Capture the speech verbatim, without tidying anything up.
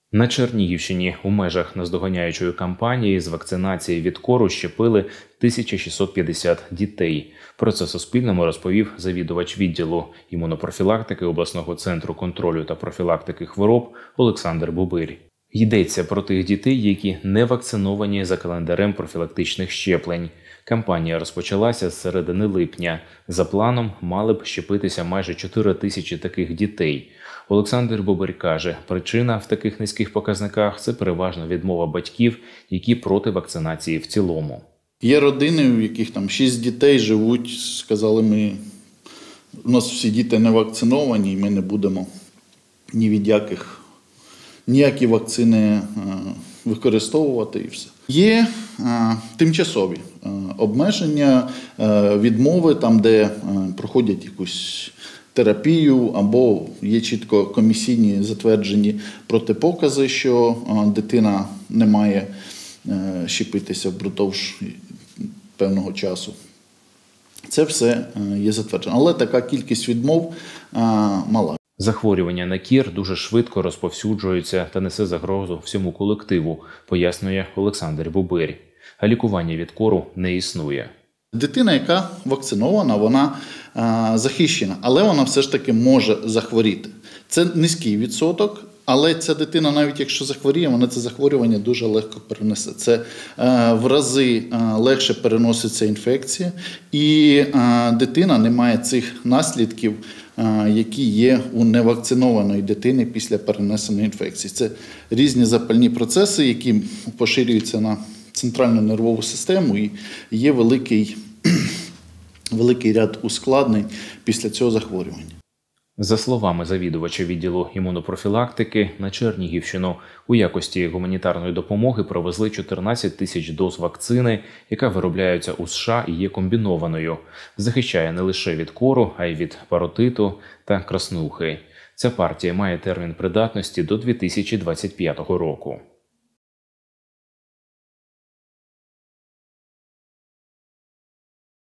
На Чернігівщині у межах наздоганяючої кампанії з вакцинації від кору щепили тисячу шістсот п'ятдесят дітей. Про це Суспільному розповів завідувач відділу імунопрофілактики обласного центру контролю та профілактики хвороб Олександр Бубирь. Йдеться про тих дітей, які не вакциновані за календарем профілактичних щеплень. Кампанія розпочалася з середини липня. За планом мали б щепитися майже чотири тисячі таких дітей. Олександр Бубирь каже, причина в таких низьких показниках – це переважно відмова батьків, які проти вакцинації в цілому. Є родини, в яких там шість дітей живуть, сказали ми, у нас всі діти не вакциновані, і ми не будемо ні від яких, ніякі вакцини використовувати і все. Є а, тимчасові а, обмеження, а, відмови, там, де а, проходять якусь терапію, або є чітко комісійні затверджені протипокази, що а, дитина не має а, щепитися впродовж певного часу. Це все а, є затверджено. Але така кількість відмов а, мала. Захворювання на кір дуже швидко розповсюджується та несе загрозу всьому колективу, пояснює Олександр Бубирь. А лікування від кору не існує. Дитина, яка вакцинована, вона а, захищена, але вона все ж таки може захворіти. Це низький відсоток, але ця дитина, навіть якщо захворіє, вона це захворювання дуже легко перенесе. Це а, в рази а, легше переноситься інфекція, і а, дитина не має цих наслідків, а, які є у невакцинованої дитини після перенесеної інфекції. Це різні запальні процеси, які поширюються на центральну нервову систему, і є великий, великий ряд ускладнень після цього захворювання. За словами завідувача відділу імунопрофілактики, на Чернігівщину у якості гуманітарної допомоги провезли чотирнадцять тисяч доз вакцини, яка виробляється у США і є комбінованою. Захищає не лише від кору, а й від паротиту та краснухи. Ця партія має термін придатності до дві тисячі двадцять п'ятого року.